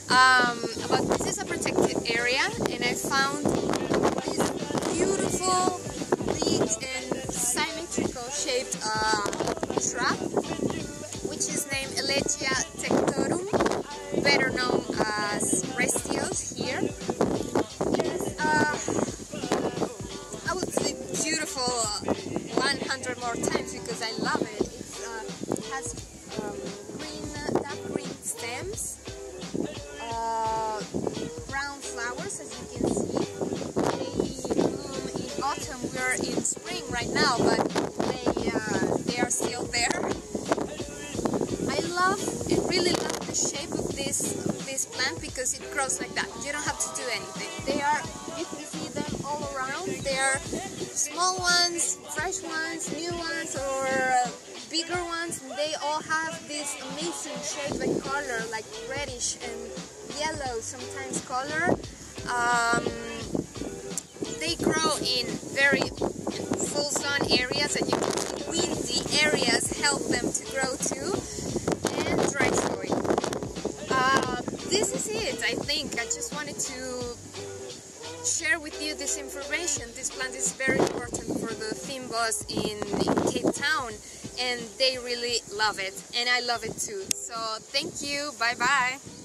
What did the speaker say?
But this is a protected area, and I found this beautiful, big and symmetrical shaped shrub, which is named Elegia tectorum, better known as restios here. It's I would say beautiful 100 more times because I love it. It has dark green stems, brown flowers, as you can see. They bloom in autumn. We're in spring right now, but they are still there. Really love the shape of this plant because it grows like that. You don't have to do anything. You can see them all around. They are small ones, fresh ones, new ones, or bigger ones, and they all have this amazing shape and color, like reddish and yellow sometimes color. They grow in very full sun areas, and you can see windy areas help them to grow too, and dry sowing. This is it, I think. I just wanted to share with you this information. This plant is very important for the Fynbos in Cape Town, and they really love it, and I love it too. So thank you, bye bye.